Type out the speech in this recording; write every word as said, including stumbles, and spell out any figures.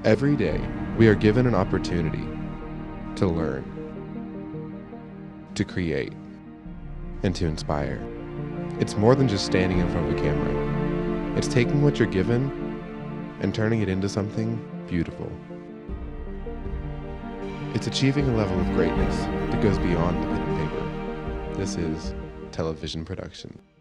Every day, we are given an opportunity to learn, to create, and to inspire. It's more than just standing in front of a camera. It's taking what you're given and turning it into something beautiful. It's achieving a level of greatness that goes beyond the pen and paper. This is television production.